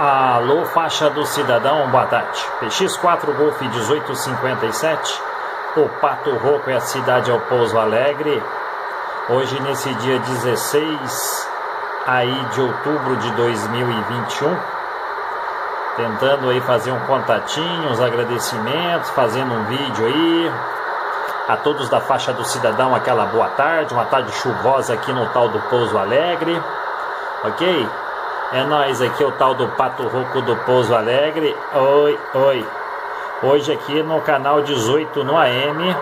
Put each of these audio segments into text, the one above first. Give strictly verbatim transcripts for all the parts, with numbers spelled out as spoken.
Alô, faixa do cidadão, boa tarde. P X quatro Golf dezoito cinquenta e sete. O Pato Rouco é a cidade ao Pouso Alegre. Hoje, nesse dia dezesseis aí de outubro de dois mil e vinte e um, tentando aí fazer um contatinho, uns agradecimentos, fazendo um vídeo aí. A todos da faixa do cidadão, aquela boa tarde, uma tarde chuvosa aqui no tal do Pouso Alegre, ok? É nóis, aqui o tal do Pato Rouco do Pouso Alegre. Oi, oi. Hoje aqui no canal dezoito no A M,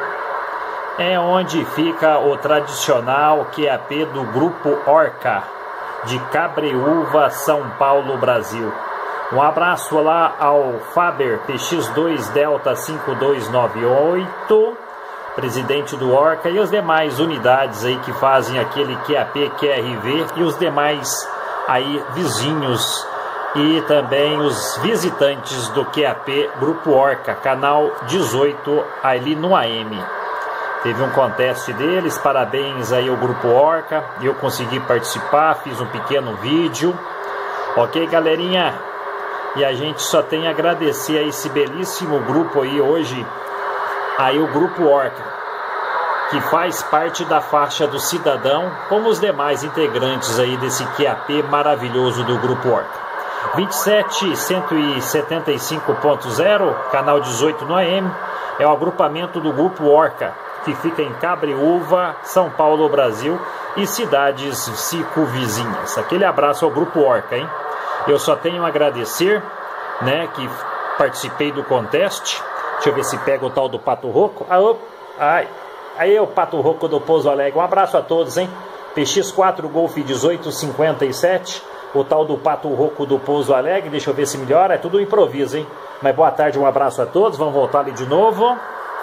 é onde fica o tradicional Q A P do Grupo Orca, de Cabreúva, São Paulo, Brasil. Um abraço lá ao Faber P X dois Delta cinco dois nove oito, presidente do Orca, e as demais unidades aí que fazem aquele Q A P Q R V, e os demais aí vizinhos e também os visitantes do Q A P Grupo Orca, canal dezoito ali no A M. Teve um contest deles, parabéns aí ao Grupo Orca, eu consegui participar, fiz um pequeno vídeo, ok, galerinha? E a gente só tem a agradecer a esse belíssimo grupo aí hoje, aí o Grupo Orca, que faz parte da faixa do cidadão, como os demais integrantes aí desse Q A P maravilhoso do Grupo Orca. vinte e sete cento e setenta e cinco ponto zero, canal dezoito no A M, é o agrupamento do Grupo Orca, que fica em Cabreúva, São Paulo, Brasil, e cidades circunvizinhas. Aquele abraço ao Grupo Orca, hein? Eu só tenho a agradecer, né, que participei do contest. Deixa eu ver se pega o tal do Pato Rouco. Ah, op, ai, aí é o Pato Rouco do Pouso Alegre. Um abraço a todos, hein? P X quatro Golf dezoito cinquenta e sete, o tal do Pato Rouco do Pouso Alegre. Deixa eu ver se melhora, é tudo improviso, hein? Mas boa tarde, um abraço a todos, vamos voltar ali de novo.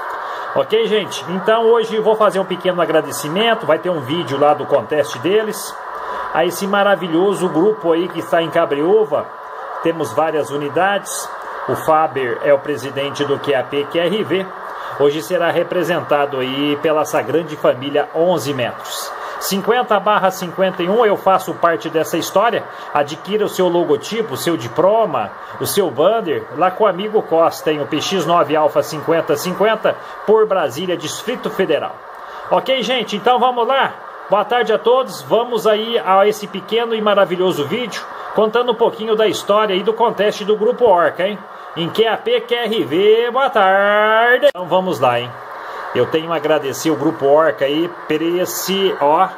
Ok, gente? Então hoje vou fazer um pequeno agradecimento, vai ter um vídeo lá do contest deles, a esse maravilhoso grupo aí que está em Cabreúva. Temos várias unidades, o Faber é o presidente do Q A P Q R V, hoje será representado aí pela essa grande família onze metros. cinquenta barra cinquenta e um, eu faço parte dessa história. Adquira o seu logotipo, o seu diploma, o seu banner, lá com o amigo Costa, em o P X nove Alfa cinquenta cinquenta, por Brasília, Distrito Federal. Ok, gente? Então vamos lá. Boa tarde a todos. Vamos aí a esse pequeno e maravilhoso vídeo, contando um pouquinho da história e do contest do Grupo Orca, hein? Em Q A P Q R V, boa tarde. Então vamos lá, hein? Eu tenho a agradecer o Grupo Orca aí por esse, ó,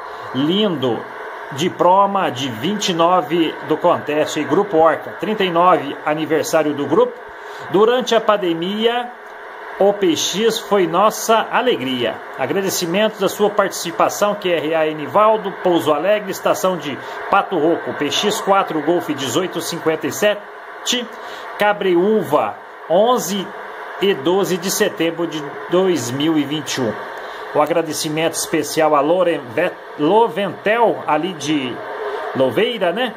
lindo diploma de vinte e nove do contest aí, Grupo Orca, trinta e nove aniversário do grupo. Durante a pandemia, o P X foi nossa alegria. Agradecimentos da sua participação, Q R A Enivaldo, Pouso Alegre, estação de Pato Rouco, P X quatro Golf dezoito cinquenta e sete, Cabreúva, onze e doze de setembro de dois mil e vinte e um. O agradecimento especial a Loren Loventel, ali de Louveira, né?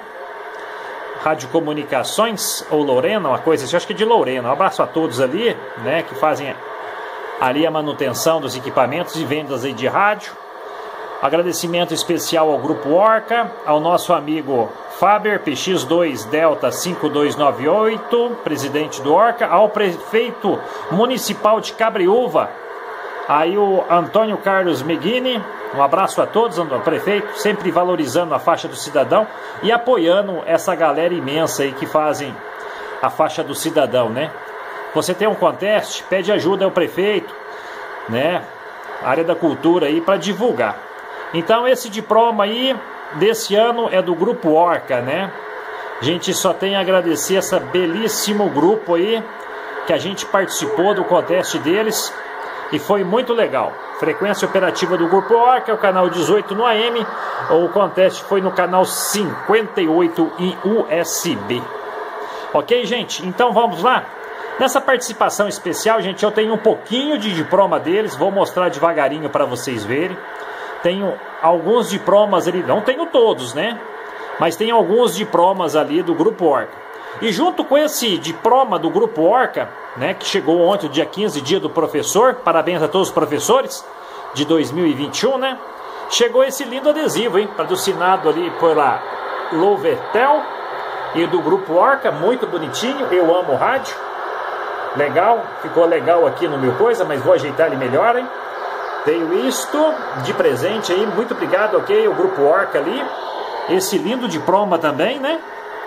Rádio Comunicações, ou Lorena, uma coisa assim, acho que é de Lorena. Um abraço a todos ali, né, que fazem ali a manutenção dos equipamentos e vendas aí de rádio. Agradecimento especial ao Grupo Orca, ao nosso amigo Faber P X dois Delta cinco dois nove oito, presidente do Orca, ao prefeito municipal de Cabreúva, aí o Antônio Carlos Meghini. Um abraço a todos, o prefeito, sempre valorizando a faixa do cidadão e apoiando essa galera imensa aí que fazem a faixa do cidadão, né? Você tem um contest, pede ajuda ao prefeito, né? Área da cultura aí para divulgar. Então esse diploma aí desse ano é do Grupo Orca, né? A gente só tem a agradecer esse belíssimo grupo aí, que a gente participou do contest deles e foi muito legal. Frequência operativa do Grupo Orca é o canal dezoito no A M, o contest foi no canal cinquenta e oito em U S B. Ok, gente? Então vamos lá? Nessa participação especial, gente, eu tenho um pouquinho de diploma deles, vou mostrar devagarinho para vocês verem. Tenho alguns diplomas ali, não tenho todos, né? Mas tem alguns diplomas ali do Grupo Orca. E junto com esse diploma do Grupo Orca, né, que chegou ontem, dia quinze, dia do professor, parabéns a todos os professores de dois mil e vinte e um, né? Chegou esse lindo adesivo, hein? Patrocinado ali pela Loventel e do Grupo Orca, muito bonitinho. Eu amo o rádio. Legal, ficou legal aqui no meu coisa, mas vou ajeitar ele melhor, hein? Tenho isto de presente aí, muito obrigado, ok? O Grupo Orca ali. Esse lindo diploma também, né?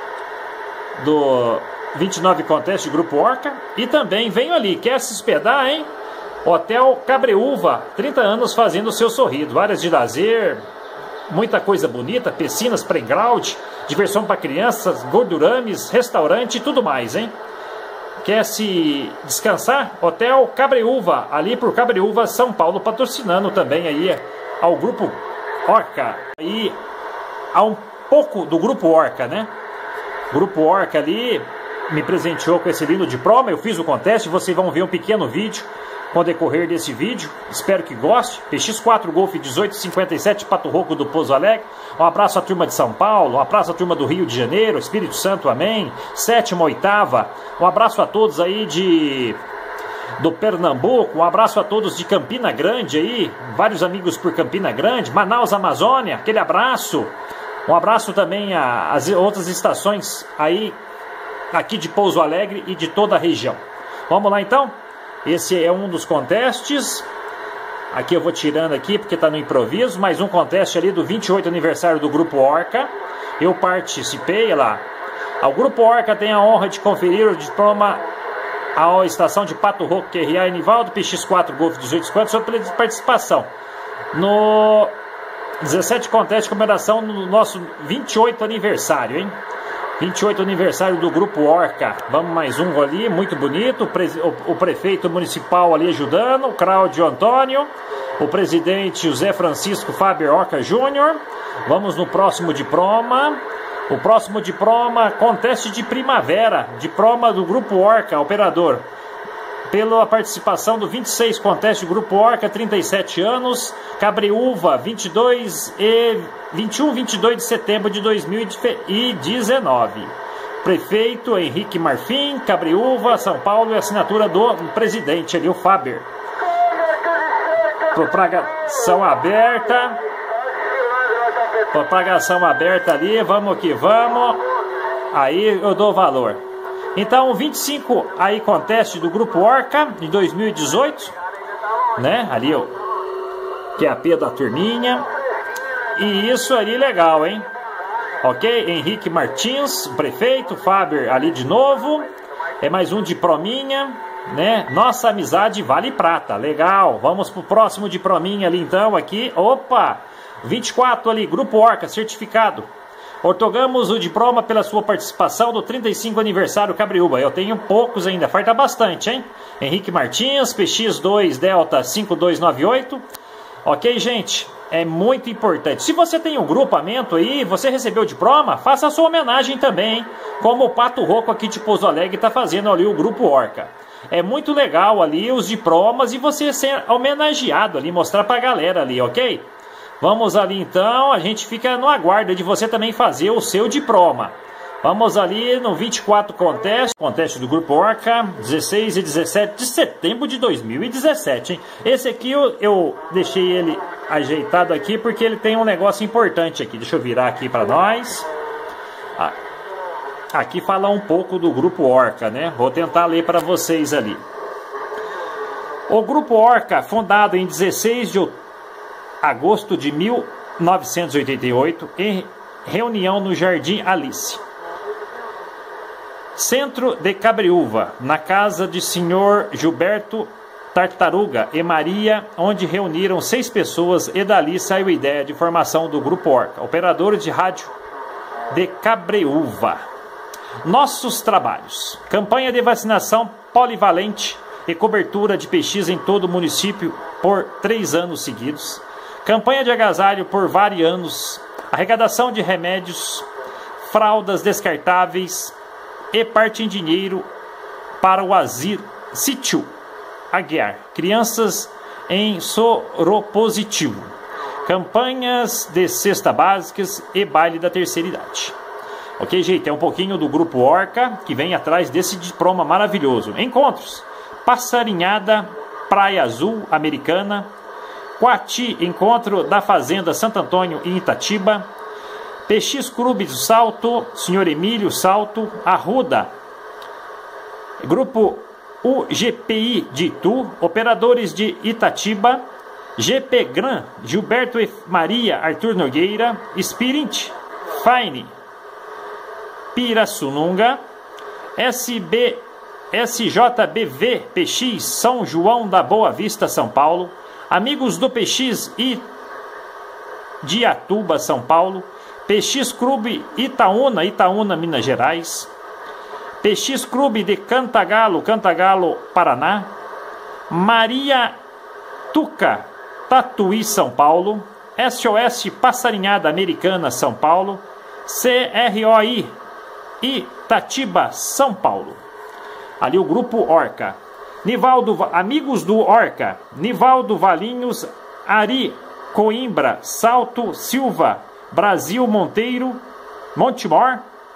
Do vinte e nove Contest de Grupo Orca. E também venho ali, quer se hospedar, hein? Hotel Cabreúva, trinta anos fazendo o seu sorriso. Áreas de lazer, muita coisa bonita, piscinas, playground, diversão para crianças, gordurames, restaurante e tudo mais, hein? Quer se descansar? Hotel Cabreúva, ali por Cabreúva, São Paulo, patrocinando também aí ao Grupo Orca. Aí há um pouco do Grupo Orca, né? Grupo Orca ali me presenteou com esse lindo diploma. Eu fiz o contest, vocês vão ver um pequeno vídeo com o decorrer desse vídeo. Espero que goste. P X quatro Golf dezoito cinquenta e sete, Pato Rouco do Pouso Alegre. Um abraço à turma de São Paulo, um abraço à turma do Rio de Janeiro, Espírito Santo, amém. Sétima, oitava. Um abraço a todos aí de do Pernambuco, um abraço a todos de Campina Grande aí, vários amigos por Campina Grande, Manaus, Amazônia, aquele abraço. Um abraço também às outras estações aí, aqui de Pouso Alegre e de toda a região. Vamos lá então? Esse é um dos contestes. Aqui eu vou tirando aqui porque está no improviso. Mais um conteste ali do vinte e oito aniversário do Grupo Orca. Eu participei, olha lá. O Grupo Orca tem a honra de conferir o diploma à estação de Pato Rouco, Q R A Enivaldo, P X quatro Golf dezoito cinquenta, sua participação no dezessete conteste de comemoração no nosso vinte e oito aniversário, hein? vinte e oito aniversário do Grupo Orca. Vamos mais um ali, muito bonito. O, pre o, o prefeito municipal ali ajudando, o Cláudio Antônio, o presidente José Francisco Fábio Orca Júnior. Vamos no próximo diploma. O próximo diploma, conteste de primavera, diploma do Grupo Orca, operador. Pela participação do vinte e seis conteste do Grupo Orca, trinta e sete anos, Cabreúva, vinte e dois e vinte e um, vinte e dois de setembro de dois mil e dezenove. Prefeito Henrique Marfim, Cabreúva, São Paulo, e assinatura do presidente ali, o Faber. Propagação aberta. Propagação aberta ali, vamos que vamos. Aí eu dou valor. Então, vinte e cinco aí conteste do Grupo Orca de dois mil e dezoito, né? Ali o Q A P da turminha. E isso ali legal, hein? Ok? Henrique Martins, prefeito, Faber ali de novo. É mais um diplominha, né? Nossa amizade vale prata. Legal. Vamos pro próximo diplominha ali então aqui. Opa! vinte e quatro ali, Grupo Orca, certificado. Otorgamos o diploma pela sua participação do trinta e cinco aniversário Cabreúva. Eu tenho poucos ainda, falta bastante, hein? Henrique Martins, P X dois Delta cinco dois nove oito. Ok, gente? É muito importante. Se você tem um grupamento aí, você recebeu o diploma, faça a sua homenagem também, hein? Como o Pato Rouco aqui de Pouso Alegre está fazendo ali o Grupo Orca. É muito legal ali os diplomas e você ser homenageado ali, mostrar pra galera ali, ok? Vamos ali então, a gente fica no aguardo de você também fazer o seu diploma. Vamos ali no vinte e quatro conteste, conteste do Grupo Orca, dezesseis e dezessete de setembro de dois mil e dezessete, hein? Esse aqui eu, eu deixei ele ajeitado aqui porque ele tem um negócio importante aqui. Deixa eu virar aqui para nós. Ah, aqui fala um pouco do Grupo Orca, né? Vou tentar ler para vocês ali. O Grupo Orca, fundado em dezesseis de outubro, agosto de mil novecentos e oitenta e oito, em reunião no Jardim Alice, centro de Cabreúva, na casa de senhor Gilberto Tartaruga e Maria, onde reuniram seis pessoas, e dali saiu a ideia de formação do Grupo Orca, operador de rádio de Cabreúva. Nossos trabalhos: campanha de vacinação polivalente e cobertura de P X em todo o município por três anos seguidos. Campanha de agasalho por vários anos, arrecadação de remédios, fraldas descartáveis e parte em dinheiro para o asilo, sítio Aguiar, crianças em soropositivo, campanhas de cesta básicas e baile da terceira idade. Ok, gente, é um pouquinho do Grupo Orca que vem atrás desse diploma maravilhoso. Encontros: Passarinhada, Praia Azul, Americana, Coati, encontro da Fazenda Santo Antônio em Itatiba, P X Clube do Salto, senhor Emílio Salto, Arruda. Grupo U G P I de Itu, Operadores de Itatiba, G P Gran, Gilberto e Maria Arthur Nogueira, Spirit, Fine, Pirassununga, S B, S J B V P X São João da Boa Vista, São Paulo, Amigos do P X e Diatuba, São Paulo, P X Clube Itaúna, Itaúna, Minas Gerais, P X Clube de Cantagalo, Cantagalo, Paraná, Maria Tuca, Tatuí, São Paulo, S O S Passarinhada Americana, São Paulo, C R O I, Itatiba, São Paulo. Ali o grupo Orca. Nivaldo, Amigos do Orca, Nivaldo Valinhos, Ari Coimbra, Salto Silva, Brasil Monteiro, Montemor,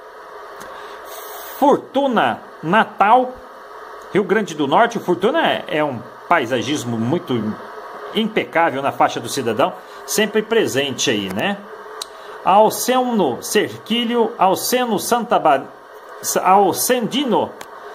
Fortuna Natal, Rio Grande do Norte. O Fortuna é, é um paisagismo muito impecável na faixa do cidadão, sempre presente aí, né? Alceno Cerquilho, Alceno Santa ba... Alcendino,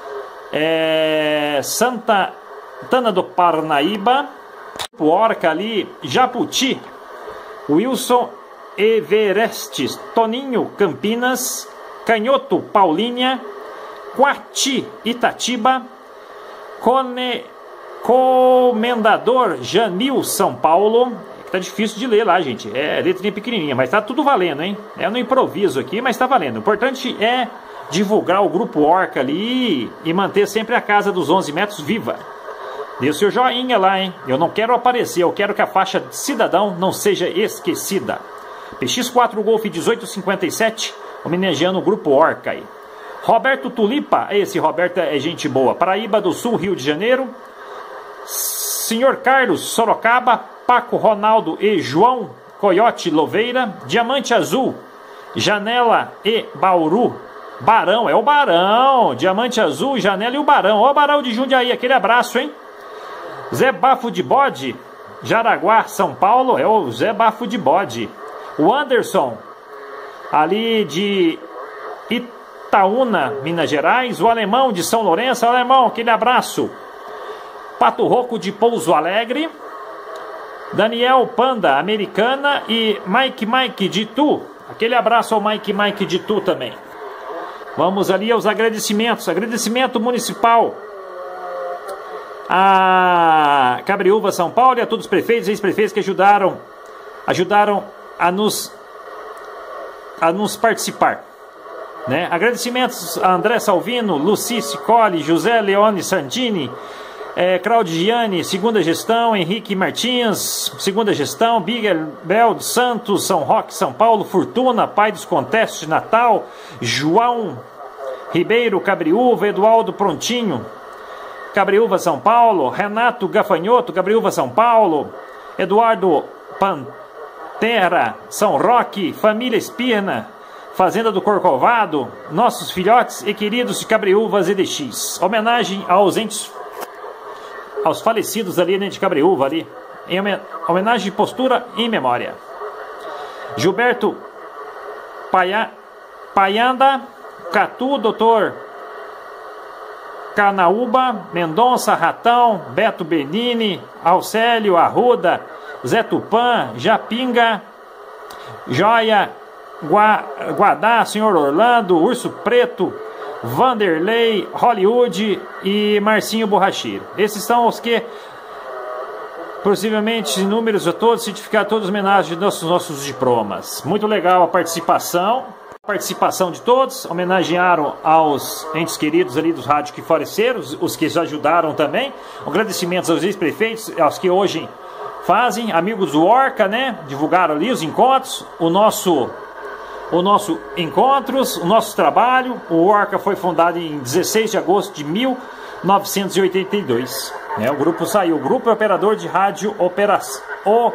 é... Santa Tana do Parnaíba, Orca ali, Japuti, Wilson Everestes, Toninho Campinas, Canhoto Paulínia, Quati Itatiba, Cone... Comendador Janil, São Paulo. Tá difícil de ler lá, gente. É letrinha pequenininha, mas tá tudo valendo, hein? É no improviso aqui, mas tá valendo. O importante é divulgar o grupo Orca ali e manter sempre a casa dos onze metros viva. Dê o seu joinha lá, hein? Eu não quero aparecer, eu quero que a faixa de cidadão não seja esquecida. P X quatro Golf dezoito cinquenta e sete, homenageando o grupo Orca aí. Roberto Tulipa, esse Roberto é gente boa. Paraíba do Sul, Rio de Janeiro. Senhor Carlos, Sorocaba, Paco Ronaldo e João Coyote Louveira, Diamante Azul, Janela e Bauru, Barão, é o Barão, Diamante Azul, Janela e o Barão, ó o Barão de Jundiaí, aquele abraço, hein? Zé Bafo de Bode, Jaraguá, São Paulo, é o Zé Bafo de Bode. O Anderson, ali de Itaúna, Minas Gerais, o Alemão de São Lourenço, o Alemão, aquele abraço. Pato Roco de Pouso Alegre, Daniel Panda, Americana, e Mike Mike de Itu. Aquele abraço ao Mike Mike de Itu também. Vamos ali aos agradecimentos. Agradecimento municipal a Cabriúva, São Paulo, e a todos os prefeitos e ex-prefeitos que ajudaram, ajudaram a nos, a nos participar. Né? Agradecimentos a André Salvino, Luci Cicoli, José Leone Santini, É, Claudiane, segunda gestão, Henrique Martins, segunda gestão, Bigel Bel dos Santos, São Roque, São Paulo, Fortuna, Pai dos Contestes, Natal, João Ribeiro, Cabriúva, Eduardo Prontinho, Cabriúva, São Paulo, Renato Gafanhoto, Cabriúva, São Paulo, Eduardo Pantera, São Roque, Família Espirna, Fazenda do Corcovado, nossos filhotes e queridos de Cabriúvas e D X. Homenagem aos entes aos falecidos ali, né, de Cabriúva ali, em homenagem de postura em memória. Gilberto Paia, Paianda, Catu, doutor Canaúba, Mendonça, Ratão, Beto Benini, Alcélio, Arruda, Zé Tupã, Japinga, Joia, Gua, Guadá, Senhor Orlando, Urso Preto, Vanderlei, Hollywood e Marcinho Borracheiro. Esses são os que, possivelmente, números a todos, certificar todas as homenagens de nossos, nossos diplomas. Muito legal a participação, a participação de todos. Homenagearam aos entes queridos ali dos rádios que faleceram, os, os que ajudaram também. Agradecimentos aos ex-prefeitos, aos que hoje fazem, amigos do Orca, né? Divulgaram ali os encontros, o nosso... O nosso encontros, o nosso trabalho. O Orca foi fundado em dezesseis de agosto de mil novecentos e oitenta e dois. Né? O grupo saiu, o Grupo Operador de Rádio Opera... o...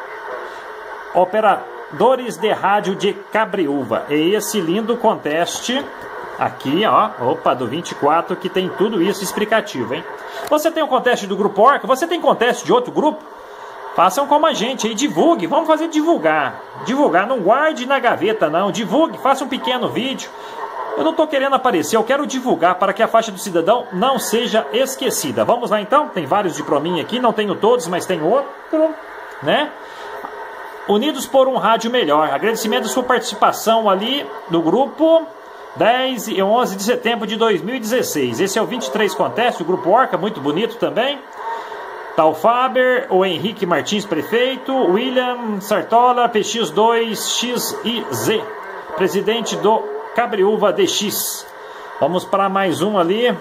Operadores de Rádio de Cabriúva. E esse lindo conteste aqui, ó, opa, do vinte e quatro, que tem tudo isso explicativo, hein? Você tem o conteste do Grupo Orca? Você tem conteste de outro grupo? Façam como a gente aí, divulgue, vamos fazer divulgar. Divulgar, não guarde na gaveta não, divulgue, faça um pequeno vídeo. Eu não estou querendo aparecer, eu quero divulgar para que a faixa do cidadão não seja esquecida. Vamos lá então, tem vários de prominha aqui, não tenho todos, mas tem outro, né? Unidos por um rádio melhor, agradecimento da sua participação ali no grupo dez e onze de setembro de dois mil e dezesseis. Esse é o vinte e três Contest, o grupo Orca, muito bonito também. Tá o Faber, o Henrique Martins, prefeito, William Sartola, P X dois X I Z, presidente do Cabriúva D X. Vamos para mais um ali.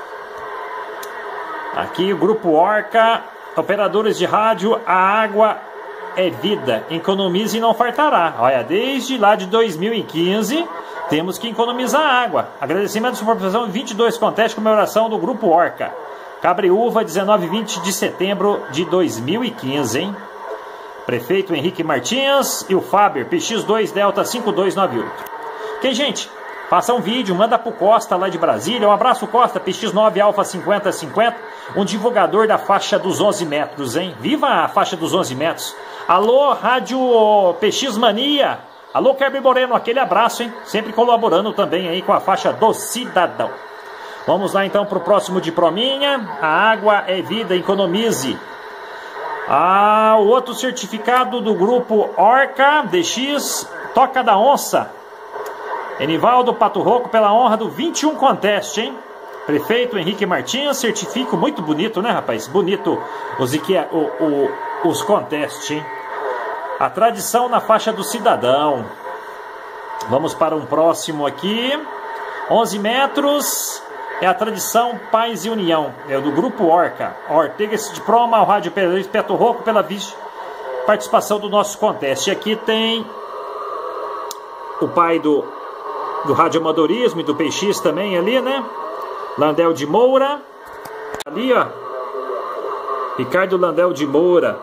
Aqui o grupo Orca, operadores de rádio, a água é vida, economize e não fartará. Olha, desde lá de dois mil e quinze temos que economizar água. Agradecimento da supervisão vinte e dois Contest, comemoração do grupo Orca. Cabriúva, dezenove e vinte de setembro de dois mil e quinze, hein? Prefeito Henrique Martins e o Faber, P X dois Delta cinco dois nove oito. Ok, gente? Faça um vídeo, manda pro Costa lá de Brasília. Um abraço, Costa, P X nove Alfa cinquenta cinquenta, um divulgador da faixa dos onze metros, hein? Viva a faixa dos onze metros. Alô, Rádio P X Mania. Alô, Kerber Moreno, aquele abraço, hein? Sempre colaborando também aí com a faixa do cidadão. Vamos lá então para o próximo de prominha. A água é vida, economize. Ah, o outro certificado do grupo Orca D X, Toca da Onça. Enivaldo Pato Roco, pela honra do vinte e um Contest, hein? Prefeito Henrique Martins, certifico muito bonito, né, rapaz? Bonito os, o, o, os Contest, hein? A tradição na faixa do cidadão. Vamos para um próximo aqui. onze metros. É a tradição Paz e União. É o do grupo Orca. Ortega esse diploma ao Rádio Pato Roco pela participação do nosso Contest. E aqui tem o pai do, do Rádio Amadorismo e do P X também ali, né? Landel de Moura. Ali, ó. Ricardo Landel de Moura.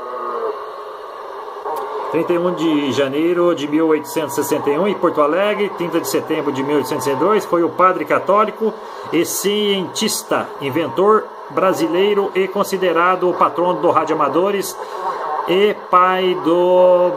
trinta e um de janeiro de mil oitocentos e sessenta e um em Porto Alegre, trinta de setembro de mil oitocentos e sessenta e dois, foi o padre católico e cientista, inventor brasileiro e considerado o patrono do Rádio Amadores e pai do,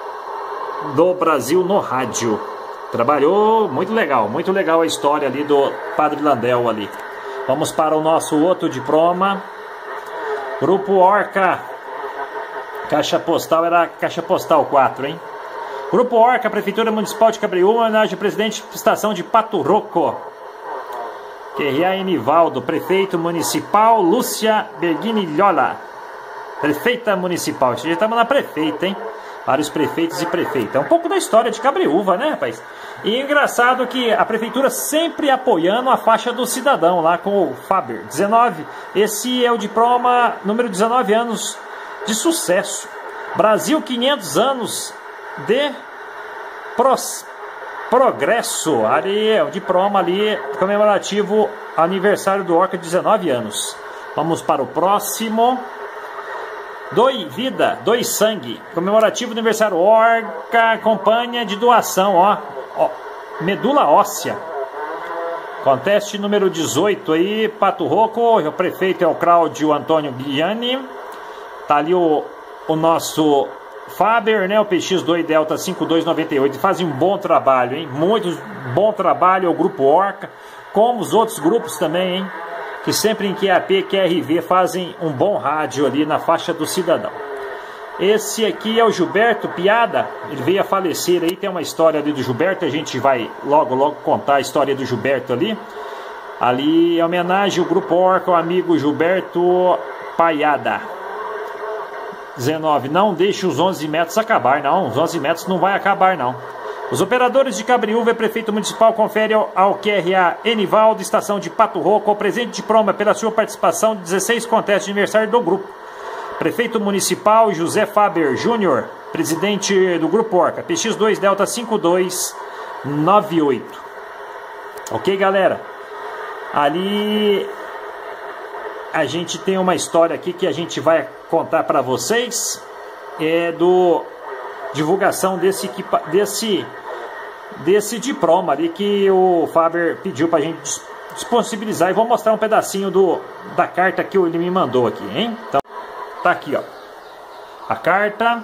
do Brasil no rádio. Trabalhou, muito legal, muito legal a história ali do padre Landel ali. Vamos para o nosso outro diploma. Grupo Orca. Caixa postal era caixa postal quatro, hein? Grupo Orca, Prefeitura Municipal de Cabriúva, homenagem ao presidente da estação de Pato Roco. Q R A Enivaldo, prefeito municipal, Lúcia Berguinilhola, prefeita municipal. Já estamos na prefeita, hein? Vários prefeitos e prefeitas. É um pouco da história de Cabriúva, né, rapaz? E é engraçado que a prefeitura sempre apoiando a faixa do cidadão lá com o Faber. dezenove, esse é o diploma número dezenove anos de sucesso. Brasil, quinhentos anos de pros, progresso. Ali é o diploma ali comemorativo aniversário do Orca, dezenove anos. Vamos para o próximo. Doe vida, doe sangue. Comemorativo aniversário Orca, campanha de doação, ó, ó, medula óssea. Conteste número dezoito aí, Pato Roco. O prefeito é o Cláudio Antônio Guiani. Tá ali o, o nosso Faber, né? O P X dois Delta cinco dois nove oito. Fazem um bom trabalho, hein? Muito bom trabalho o Grupo Orca, como os outros grupos também, hein? Que sempre em Q A P, Q R V fazem um bom rádio ali na faixa do cidadão. Esse aqui é o Gilberto Piada. Ele veio a falecer aí. Tem uma história ali do Gilberto. A gente vai logo, logo contar a história do Gilberto ali. Ali, em homenagem ao Grupo Orca, o amigo Gilberto Piada. dezenove, não deixe os onze metros acabar, não, os onze metros não vai acabar, não. Os operadores de Cabriúva e prefeito municipal conferem ao, ao Q R A Enivaldo, estação de Pato Roco, o presente de proma pela sua participação de dezesseis Contest de aniversário do grupo. Prefeito municipal José Faber Júnior, presidente do Grupo Orca, P X dois Delta cinco dois nove oito. Ok, galera? Ali a gente tem uma história aqui que a gente vai contar para vocês, é do divulgação desse desse desse diploma ali que o Faber pediu para a gente disponibilizar, e vou mostrar um pedacinho do da carta que ele me mandou aqui, hein? Então, tá aqui, ó. a carta.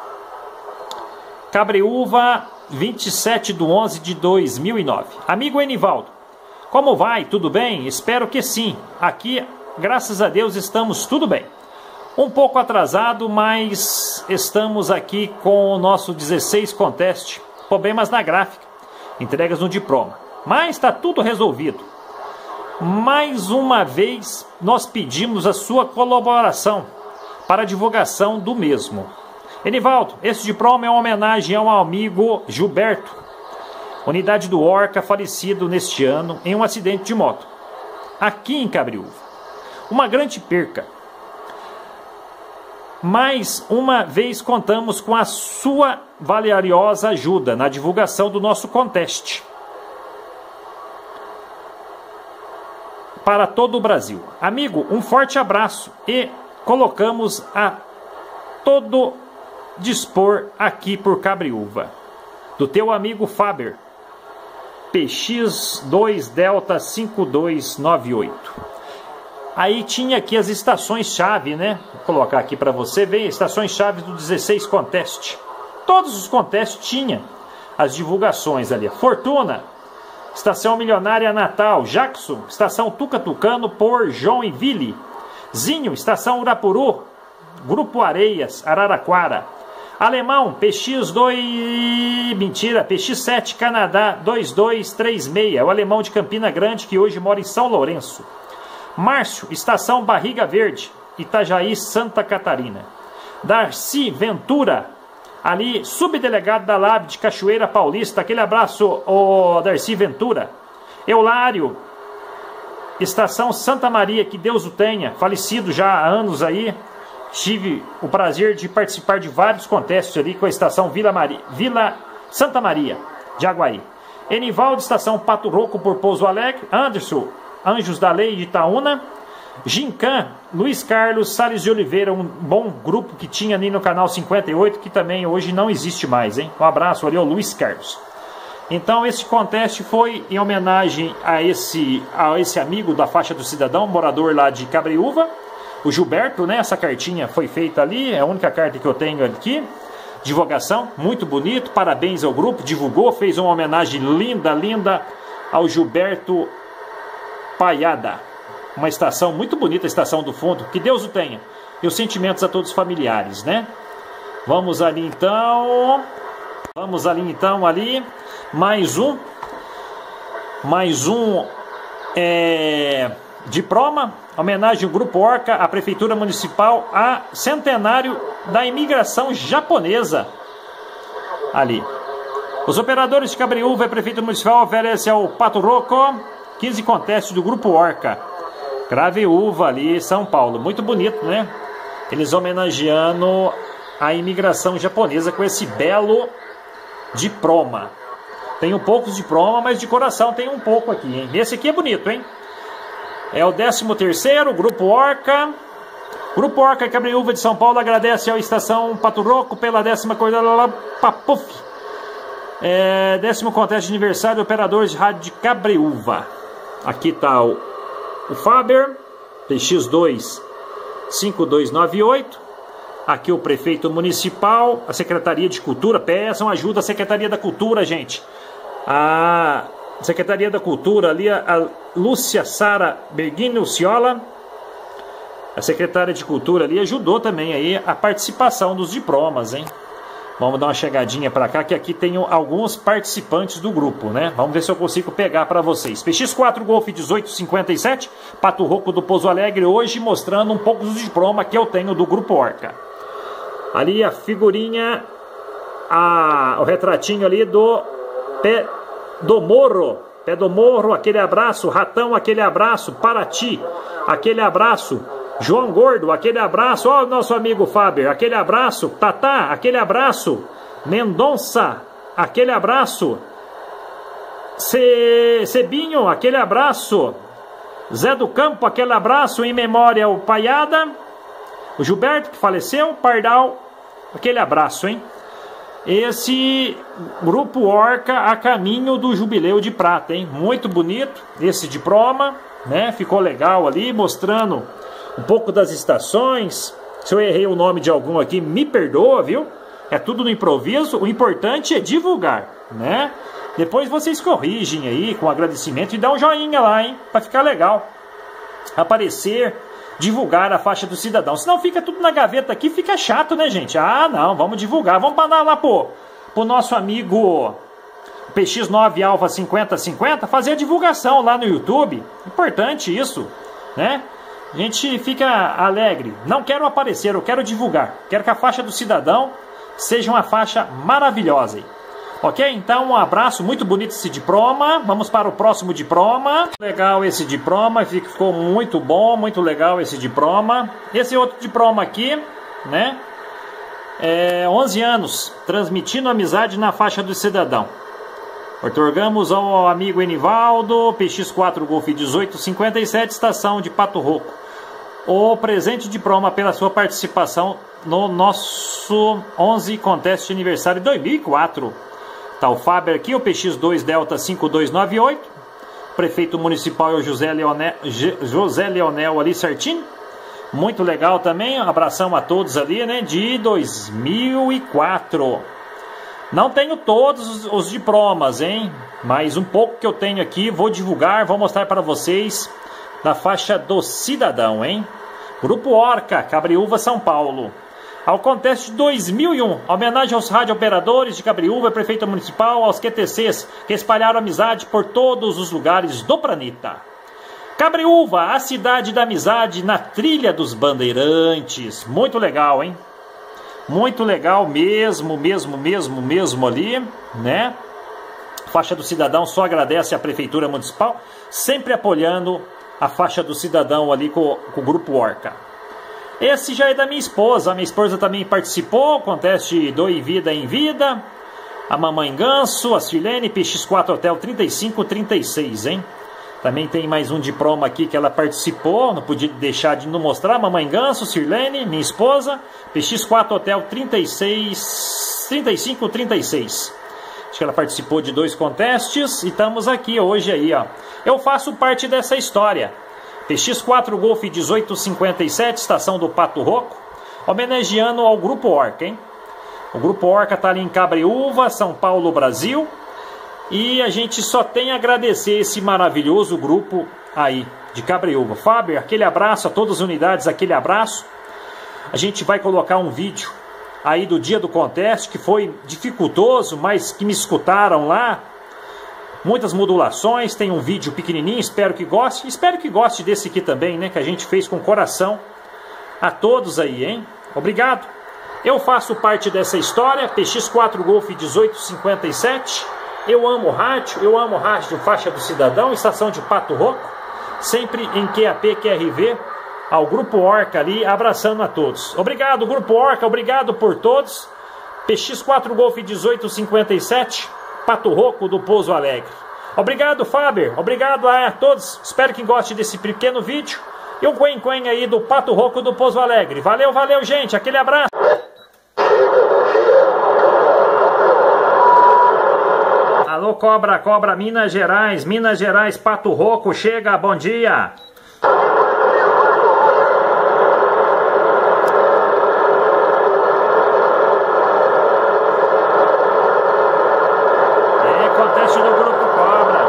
Cabreúva, vinte e sete de onze de dois mil e nove. Amigo Enivaldo, como vai? Tudo bem? Espero que sim. Aqui, graças a Deus, estamos tudo bem. Um pouco atrasado, mas estamos aqui com o nosso dezesseis Contest. Problemas na gráfica, entregas no diploma. Mas está tudo resolvido. Mais uma vez, nós pedimos a sua colaboração para a divulgação do mesmo. Enivaldo, esse diploma é uma homenagem ao amigo Gilberto, unidade do Orca, falecido neste ano em um acidente de moto, aqui em Cabreúva. Uma grande perca. Mais uma vez contamos com a sua valiosa ajuda na divulgação do nosso contest para todo o Brasil. Amigo, um forte abraço e colocamos a todo dispor aqui por Cabreúva. Do teu amigo Faber, P X dois Delta cinco dois nove oito. Aí tinha aqui as estações-chave, né? Vou colocar aqui para você ver, estações-chave do dezesseis Contest. Todos os contests tinha as divulgações ali. Fortuna, Estação Milionária Natal. Jackson, Estação Tuca Tucano por Joinville. Zinho, Estação Urapuru, Grupo Areias, Araraquara. Alemão, P X dois... Mentira, P X sete Canadá dois dois três seis. O alemão de Campina Grande que hoje mora em São Lourenço. Márcio, Estação Barriga Verde, Itajaí, Santa Catarina. Darcy Ventura, ali, subdelegado da L A B de Cachoeira Paulista. Aquele abraço, ô Darcy Ventura. Eulário, Estação Santa Maria, que Deus o tenha, falecido já há anos aí. Tive o prazer de participar de vários contestes ali com a Estação Vila, Maria, Vila Santa Maria, de Aguaí. Enivaldo, Estação Pato Roco por Pouso Alegre. Anderson, Anjos da Lei de Itaúna. Gincan, Luiz Carlos Salles de Oliveira, um bom grupo que tinha ali no canal cinquenta e oito, que também hoje não existe mais, hein? Um abraço ali ao Luiz Carlos. Então esse contest foi em homenagem a esse, a esse amigo da Faixa do Cidadão, morador lá de Cabreúva, o Gilberto, né? Essa cartinha foi feita ali, é a única carta que eu tenho aqui. Divulgação, muito bonito, parabéns ao grupo, divulgou, fez uma homenagem linda, linda ao Gilberto Paiada. Uma estação muito bonita, a estação do fundo, que Deus o tenha. E os sentimentos a todos os familiares, né? Vamos ali então, vamos ali então, ali, mais um, mais um, é... diploma, homenagem ao Grupo Orca, à Prefeitura Municipal, a centenário da imigração japonesa. Ali. Os operadores de Cabreúva e a Prefeitura Municipal oferecem ao Pato Roco quinze contestes do Grupo Orca. Cabreúva ali, São Paulo. Muito bonito, né? Eles homenageando a imigração japonesa com esse belo diploma. Tenho poucos diploma, mas de coração tem um pouco aqui, hein? Esse aqui é bonito, hein? É o décimo terceiro, Grupo Orca. Grupo Orca Cabreúva de São Paulo agradece à Estação Pato Roco pela décima corda Papuf. É, décimo conteste de aniversário de operadores de rádio de Cabreúva. Aqui está o, o Faber, P X dois cinco dois nove oito. Aqui o prefeito municipal, a Secretaria de Cultura. Peçam ajuda à Secretaria da Cultura, gente. A Secretaria da Cultura ali, a Lúcia Sara Berguino Ciola, a secretária de Cultura ali, ajudou também aí a participação dos diplomas, hein? Vamos dar uma chegadinha para cá, que aqui tem alguns participantes do grupo, né? Vamos ver se eu consigo pegar para vocês. P X quatro Golf dezoito cinquenta e sete, Pato Roco do Pouso Alegre, hoje mostrando um pouco dos diplomas que eu tenho do Grupo Orca. Ali a figurinha, a, o retratinho ali do pé do morro, pé do morro, aquele abraço. Ratão, aquele abraço. Paraty, aquele abraço. João Gordo, aquele abraço. Ó, o nosso amigo Faber, aquele abraço. Tatá, aquele abraço. Mendonça, aquele abraço. Ce... Cebinho, aquele abraço. Zé do Campo, aquele abraço em memória ao Paiada. O Gilberto, que faleceu. Pardal, aquele abraço, hein? Esse Grupo Orca a caminho do Jubileu de Prata, hein? Muito bonito esse diploma, né? Ficou legal ali, mostrando um pouco das estações, Se eu errei o nome de algum aqui, me perdoa, viu? É tudo no improviso, o importante é divulgar, né? Depois vocês corrigem aí com agradecimento e dá um joinha lá, hein? Pra ficar legal. Aparecer, divulgar a faixa do cidadão. Senão fica tudo na gaveta aqui, fica chato, né, gente? Ah, não, vamos divulgar. Vamos para lá pro, pro nosso amigo P X nove Alfa cinquenta cinquenta fazer a divulgação lá no YouTube. Importante isso, né? A gente fica alegre. Não quero aparecer, eu quero divulgar. Quero que a faixa do cidadão seja uma faixa maravilhosa aí. Ok? Então um abraço, muito bonito esse diploma. Vamos para o próximo diploma. Legal esse diploma, ficou muito bom, muito legal esse diploma. Esse outro diploma aqui, né? É onze anos, transmitindo amizade na faixa do cidadão. Otorgamos ao amigo Enivaldo, P X quatro Golf dezoito cinquenta e sete, estação de Pato Roco, o presente diploma pela sua participação no nosso onze Contest de Aniversário dois mil e quatro. Tá o Faber aqui, o P X dois Delta cinco dois nove oito. Prefeito municipal é o José Leonel, José Leonel ali certinho. Muito legal também, um abração a todos ali, né? De dois mil e quatro. Não tenho todos os, os diplomas, hein? Mas um pouco que eu tenho aqui, vou divulgar, vou mostrar para vocês na faixa do cidadão, hein? Grupo Orca, Cabriúva, São Paulo. Ao Contest dois mil e um, homenagem aos radiooperadores de Cabriúva, prefeito municipal, aos Q T Cs que espalharam amizade por todos os lugares do planeta. Cabriúva, a cidade da amizade na trilha dos bandeirantes. Muito legal, hein? Muito legal mesmo, mesmo, mesmo, mesmo ali, né? Faixa do cidadão só agradece à prefeitura municipal, sempre apoiando a faixa do cidadão ali com, com o Grupo Orca. Esse já é da minha esposa, a minha esposa também participou, Contest do Em Vida em Vida. A Mamãe Ganso, a Sirlene, P X quatro Hotel trinta e cinco trinta e seis, hein? Também tem mais um diploma aqui que ela participou, não podia deixar de não mostrar. Mamãe Ganso, Sirlene, minha esposa, P X quatro Hotel trinta e seis, trinta e cinco trinta e seis. Acho que ela participou de dois contests e estamos aqui hoje aí, ó. Eu faço parte dessa história. P X quatro Golf dezoito cinquenta e sete, estação do Pato Roco, homenageando ao Grupo Orca, hein? O Grupo Orca tá ali em Cabriúva, São Paulo, Brasil. E a gente só tem a agradecer esse maravilhoso grupo aí de Cabriúva. Fábio, aquele abraço a todas as unidades, aquele abraço. A gente vai colocar um vídeo aí do dia do contest, que foi dificultoso, mas que me escutaram lá. Muitas modulações, tem um vídeo pequenininho, espero que goste. Espero que goste desse aqui também, né, que a gente fez com coração. A todos aí, hein? Obrigado. Eu faço parte dessa história, P X quatro Golf dezoito cinquenta e sete. Eu amo rádio, eu amo rádio Faixa do Cidadão, estação de Pato Roco, sempre em Q A P, Q R V, ao Grupo Orca ali, abraçando a todos. Obrigado, Grupo Orca, obrigado por todos. P X quatro Golf dezoito cinquenta e sete, Pato Roco do Pouso Alegre. Obrigado, Faber, obrigado a todos, espero que goste desse pequeno vídeo. E o Quen Quen aí do Pato Roco do Pouso Alegre. Valeu, valeu, gente, aquele abraço. Alô, Cobra, Cobra, Minas Gerais, Minas Gerais, Pato Roco, chega, bom dia. É, acontece no Grupo Cobra.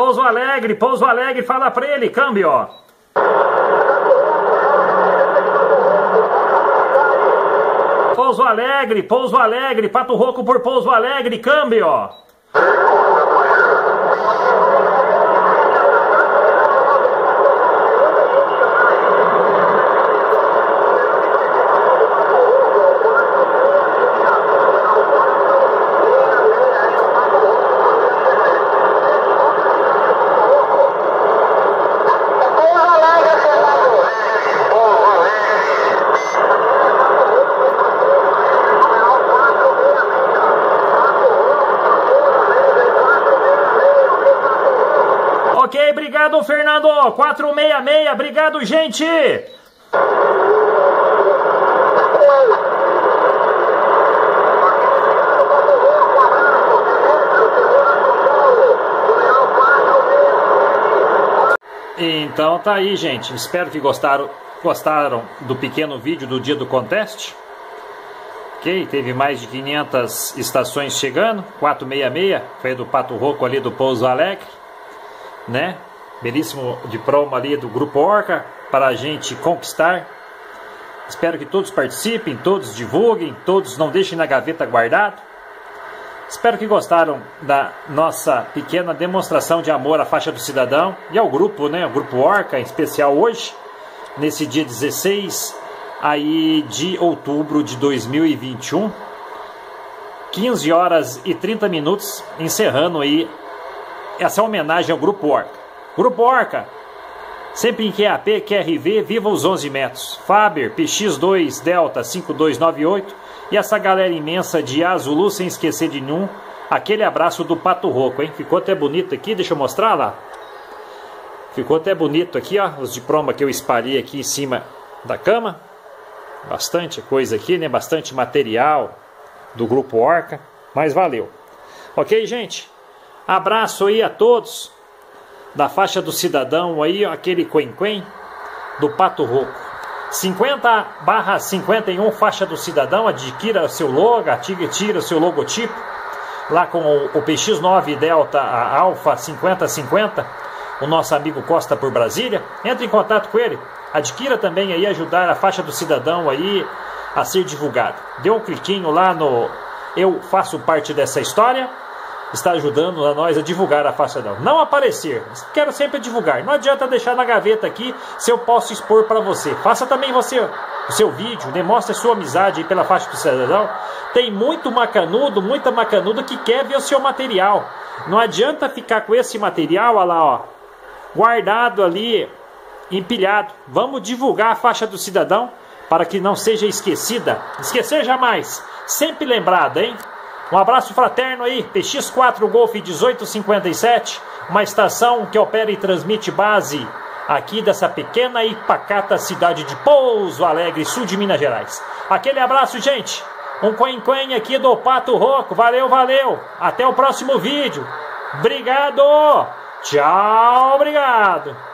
Pouso Alegre, Pouso Alegre, fala pra ele, câmbio, ó. Pouso Alegre, Pouso Alegre, Pato Roco por Pouso Alegre, câmbio, ó. Ok, obrigado, Fernando. quatrocentos e sessenta e seis, obrigado, gente. Então tá aí, gente. Espero que gostaram, gostaram do pequeno vídeo do dia do contest. Ok, teve mais de quinhentas estações chegando. quatrocentos e sessenta e seis, foi do Pato Roco ali do Pouso Alegre, né? Belíssimo de promo ali do Grupo Orca para a gente conquistar. Espero que todos participem, todos divulguem, todos não deixem na gaveta guardado. Espero que gostaram da nossa pequena demonstração de amor à faixa do cidadão e ao grupo, né? O Grupo Orca, em especial hoje, nesse dia dezesseis aí de outubro de dois mil e vinte e um, quinze horas e trinta minutos, encerrando aí essa homenagem ao Grupo Orca. Grupo Orca, sempre em Q A P, Q R V, viva os onze metros. Faber, P X dois Delta cinco dois nove oito e essa galera imensa de Azulu, sem esquecer de nenhum. Aquele abraço do Pato Roco, hein? Ficou até bonito aqui, deixa eu mostrar lá. Ficou até bonito aqui, ó, os de promo que eu espalhei aqui em cima da cama. Bastante coisa aqui, né? Bastante material do Grupo Orca, mas valeu. Ok, gente? Abraço aí a todos da faixa do cidadão aí, aquele quen-quen do Pato Roco. cinquenta barra cinquenta e um faixa do cidadão, adquira seu logo, tira seu logotipo, lá com o, o P X nove Delta a Alpha cinquenta cinquenta, o nosso amigo Costa por Brasília. Entre em contato com ele, adquira também aí, ajudar a faixa do cidadão aí a ser divulgada. Dê um cliquinho lá no Eu Faço Parte Dessa História. Está ajudando a nós a divulgar a faixa não. Não aparecer, quero sempre divulgar. Não adianta deixar na gaveta aqui se eu posso expor para você. Faça também você o seu vídeo, demonstre sua amizade aí pela faixa do cidadão. Tem muito macanudo, muita macanudo que quer ver o seu material. Não adianta ficar com esse material, olha lá, ó, guardado ali, empilhado. Vamos divulgar a faixa do cidadão para que não seja esquecida. Esquecer jamais, sempre lembrada, hein? Um abraço fraterno aí, P X quatro Golf dezoito cinquenta e sete, uma estação que opera e transmite base aqui dessa pequena e pacata cidade de Pouso Alegre, sul de Minas Gerais. Aquele abraço, gente, um quen-quen aqui do Pato Roco, valeu, valeu, até o próximo vídeo, obrigado, tchau, obrigado.